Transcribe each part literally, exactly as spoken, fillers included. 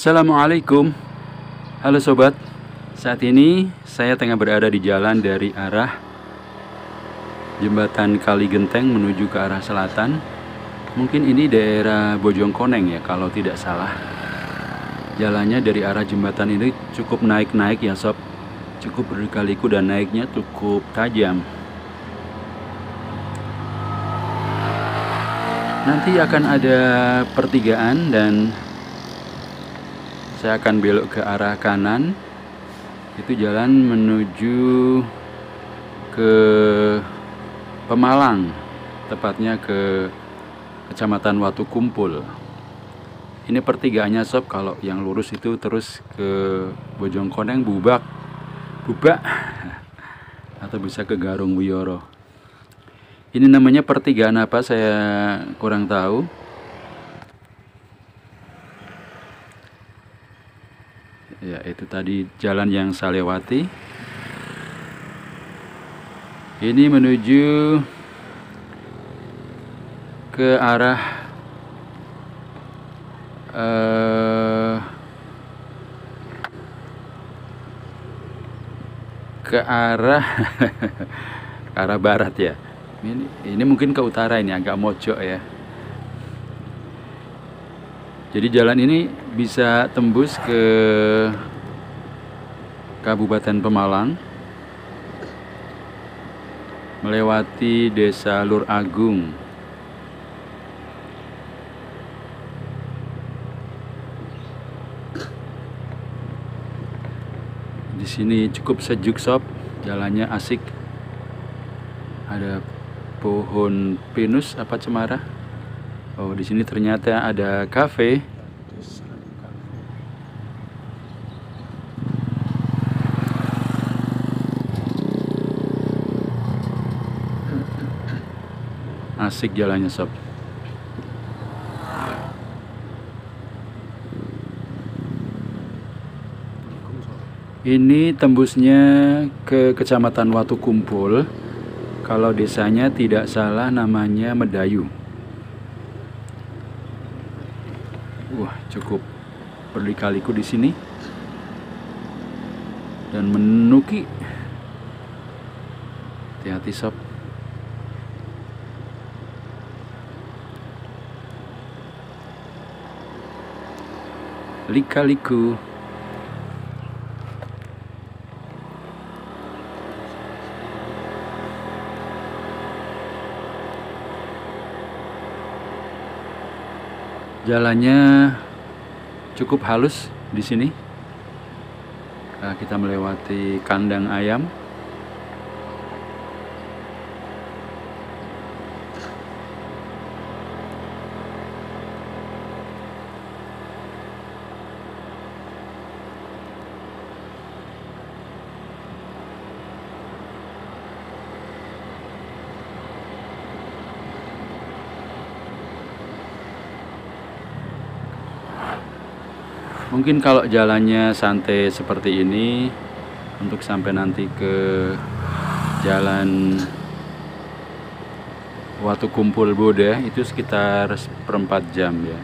Assalamualaikum. Halo sobat. Saat ini saya tengah berada di jalan dari arah Jembatan Kali Genteng menuju ke arah selatan. Mungkin ini daerah Bojongkoneng ya kalau tidak salah. Jalannya dari arah jembatan ini cukup naik-naik ya sob. Cukup berliku dan naiknya cukup tajam. Nanti akan ada pertigaan dan saya akan belok ke arah kanan. Itu jalan menuju ke Pemalang, tepatnya ke Kecamatan Watu Kumpul. Ini pertigaannya sob, kalau yang lurus itu terus ke Bojongkoneng, Bubak, Bubak, atau bisa ke Garung Wiyoro. Ini namanya pertigaan apa saya kurang tahu. Ya, itu tadi jalan yang saya lewati. Ini menuju ke arah uh, ke arah ke arah barat ya. Ini, ini mungkin ke utara, ini agak mojok ya. Jadi jalan ini bisa tembus ke Kabupaten Pemalang, melewati Desa Lur Agung. Di sini cukup sejuk sob, jalannya asik. Ada pohon pinus apa cemara. Oh, di sini ternyata ada kafe. Asik jalannya sob. Ini tembusnya ke Kecamatan Watu Kumpul. Kalau desanya tidak salah namanya Medayu. Wah, cukup berliku-liku di sini dan menuki. Hati-hati sob. Lika-liku. Jalannya cukup halus di sini. Nah, kita melewati kandang ayam. Mungkin kalau jalannya santai seperti ini, untuk sampai nanti ke jalan Watu Kumpul Boda itu sekitar seperempat jam ya.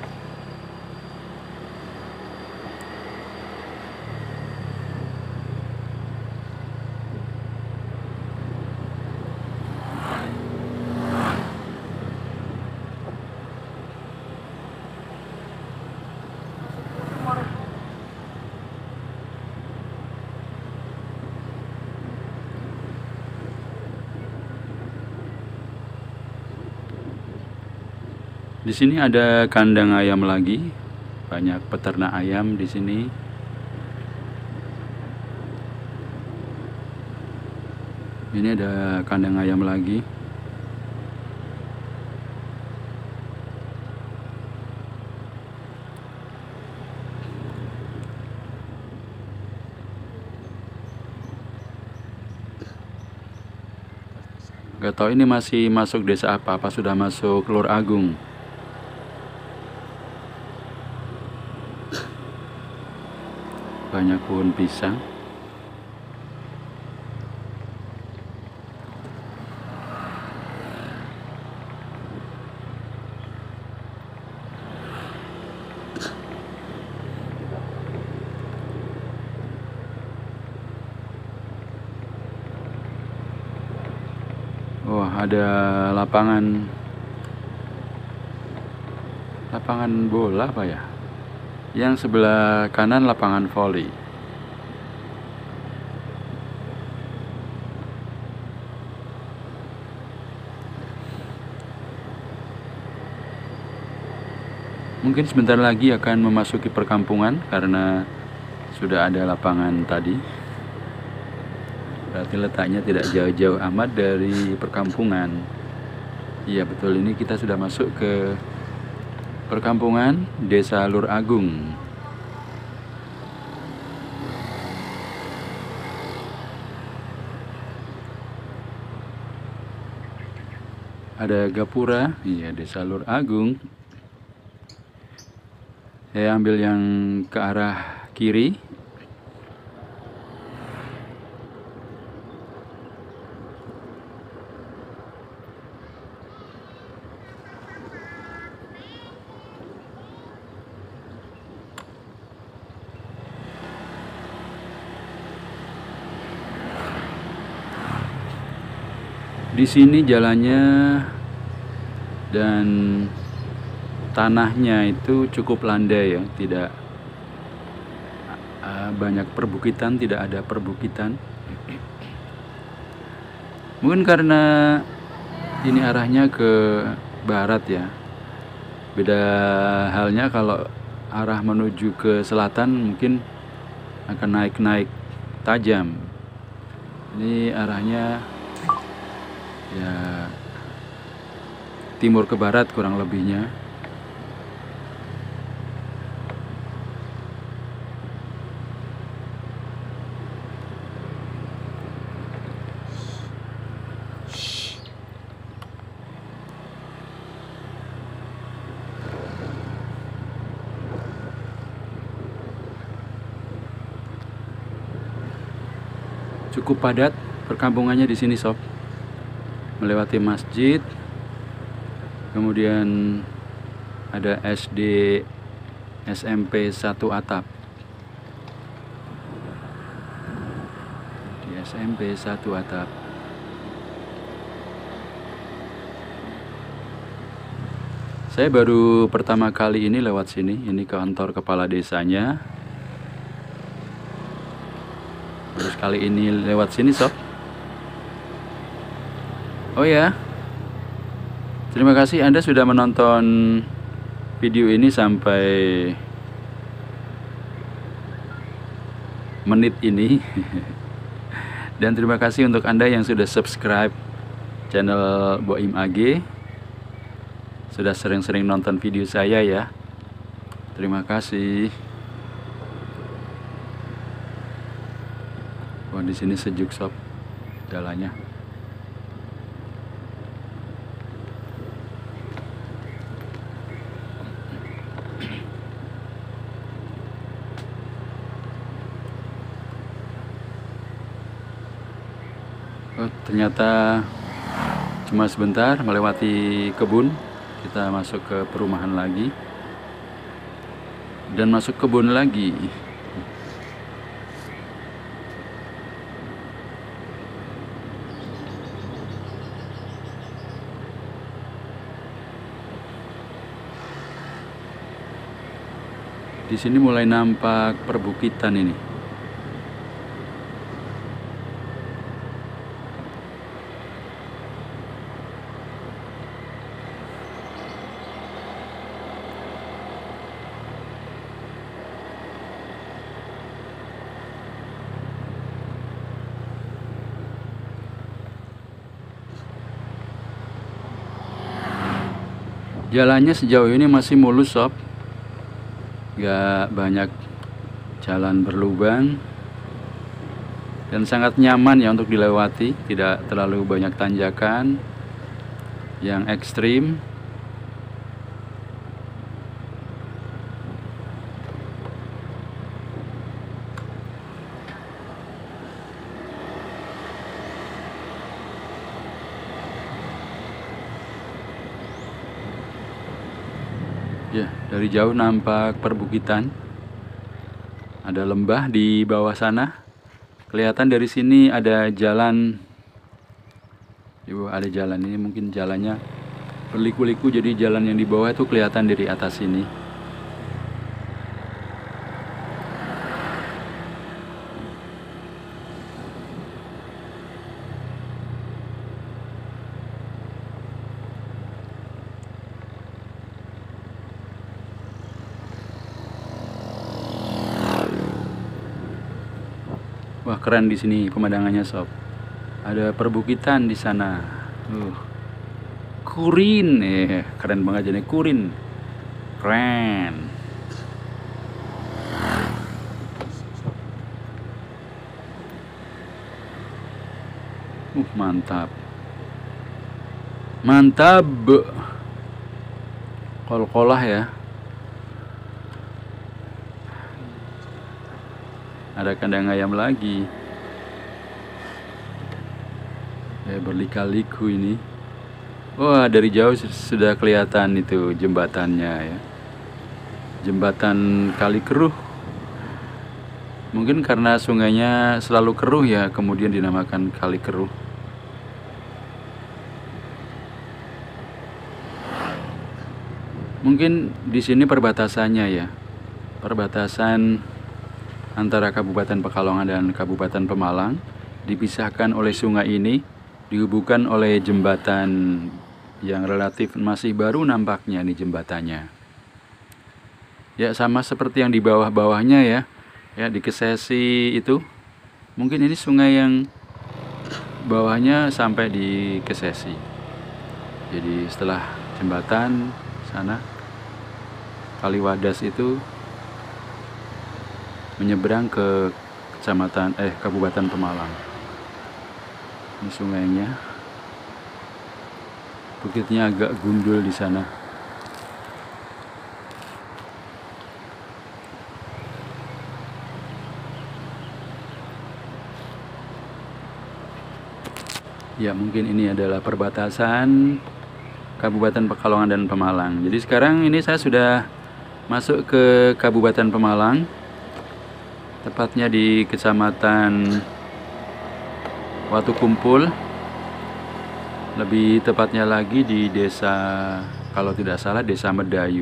Di sini ada kandang ayam lagi, banyak peternak ayam di sini. Ini ada kandang ayam lagi. Gak tahu ini masih masuk desa apa, apa sudah masuk Lur Agung. Banyak pohon pisang. ada lapangan lapangan bola apa ya? Yang sebelah kanan lapangan voli. Mungkin sebentar lagi akan memasuki perkampungan karena sudah ada lapangan tadi. Berarti letaknya tidak jauh-jauh amat dari perkampungan. Iya betul, ini kita sudah masuk ke perkampungan Desa Lur Agung. Ada gapura, iya Desa Lur Agung. Saya ambil yang ke arah kiri. Di sini jalannya dan tanahnya itu cukup landai ya, tidak uh, banyak perbukitan, tidak ada perbukitan. Mungkin karena ini arahnya ke barat ya. Beda halnya kalau arah menuju ke selatan mungkin akan naik-naik tajam. Ini arahnya ya timur ke barat kurang lebihnya. Cukup padat perkampungannya di sini sob. Melewati masjid, kemudian ada S D S M P satu atap. Di S M P satu atap. Saya baru pertama kali ini lewat sini. Ini kantor kepala desanya. Terus kali ini lewat sini sob. Oh ya, terima kasih Anda sudah menonton video ini sampai menit ini. Dan terima kasih untuk Anda yang sudah subscribe channel Boim A G, sudah sering-sering nonton video saya ya. Terima kasih. Wah, di sini sejuk sob jalannya. Oh, ternyata cuma sebentar melewati kebun, kita masuk ke perumahan lagi dan masuk kebun lagi. Di sini mulai nampak perbukitan ini. Jalannya sejauh ini masih mulus sob, gak banyak jalan berlubang dan sangat nyaman ya untuk dilewati, tidak terlalu banyak tanjakan yang ekstrim. Ya, dari jauh nampak perbukitan. Ada lembah di bawah sana. Kelihatan dari sini ada jalan Ibu ada jalan ini, mungkin jalannya berliku-liku, jadi jalan yang di bawah itu kelihatan dari atas ini. Wah, keren di sini pemandangannya sob. Ada perbukitan di sana. Uh, Kurin, eh keren banget jadi Kurin. Keren. Uh, mantap. Mantap. Kol-kolah ya. Ada kandang ayam lagi. Ya, berlika-liku ini. Wah, dari jauh sudah kelihatan itu jembatannya ya. Jembatan Kali Keruh. Mungkin karena sungainya selalu keruh ya, kemudian dinamakan Kali Keruh. Mungkin di sini perbatasannya ya. Perbatasan antara Kabupaten Pekalongan dan Kabupaten Pemalang dipisahkan oleh sungai ini, dihubungkan oleh jembatan yang relatif masih baru nampaknya nih jembatannya. Ya sama seperti yang di bawah-bawahnya ya, ya di Kesesi itu. Mungkin ini sungai yang bawahnya sampai di Kesesi. Jadi setelah jembatan sana Kaliwadas itu menyeberang ke kecamatan eh Kabupaten Pemalang. Ini sungainya. Bukitnya agak gundul di sana. Ya, mungkin ini adalah perbatasan Kabupaten Pekalongan dan Pemalang. Jadi sekarang ini saya sudah masuk ke Kabupaten Pemalang. Tepatnya di Kecamatan Watukumpul, lebih tepatnya lagi di desa, kalau tidak salah desa Medayu.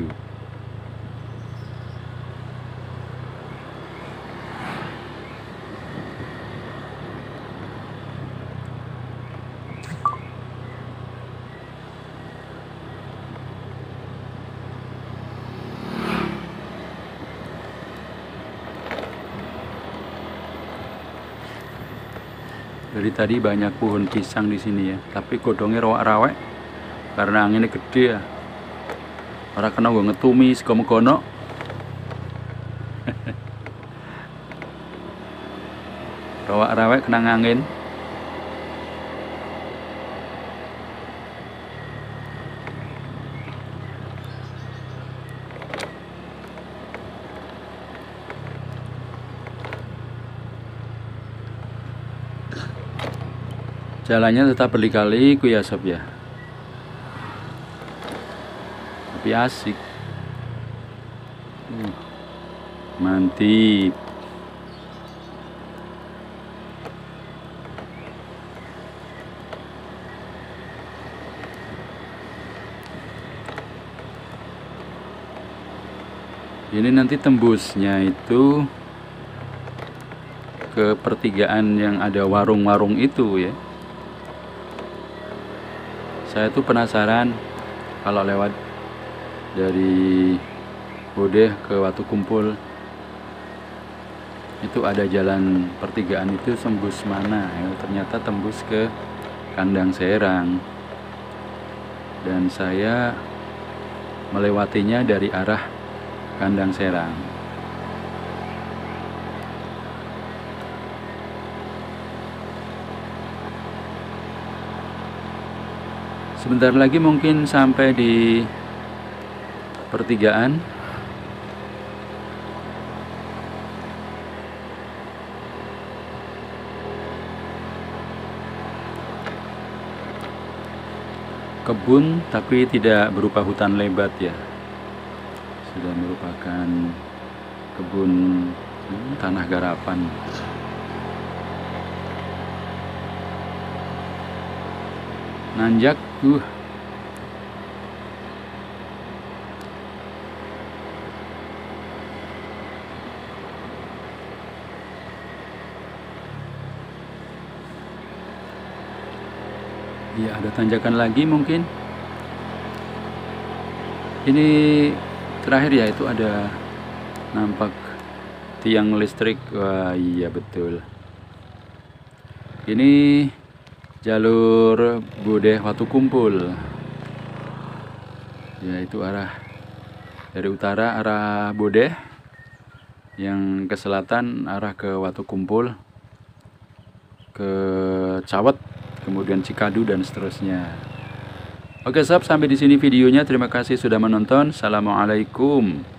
Dari tadi banyak pohon pisang di sini ya, tapi godongnya rawak-rawek karena anginnya gede ya. Orang kena gue ngetumi sekono-kono. Rawak-rawek kena angin. Jalannya tetap berliku-liku ya sob ya, tapi asik. uh, Mantip. Ini nanti tembusnya itu ke pertigaan yang ada warung-warung itu ya. Saya tuh penasaran kalau lewat dari Bodeh ke Watukumpul itu ada jalan pertigaan itu tembus mana ya, ternyata tembus ke Kandang Serang, dan saya melewatinya dari arah Kandang Serang. Sebentar lagi mungkin sampai di pertigaan. Kebun tapi tidak berupa hutan lebat ya, sudah merupakan kebun hmm, tanah garapan. nanjak. uh Ya, ada tanjakan lagi mungkin. Ini terakhir ya, itu ada nampak tiang listrik. Wah iya betul. Ini jalur Bodeh Watukumpul. Ya, itu arah dari utara arah Bodeh, yang ke selatan arah ke Watukumpul, ke Cawet, kemudian Cikadu dan seterusnya. Oke sob, sampai di sini videonya. Terima kasih sudah menonton. Assalamualaikum.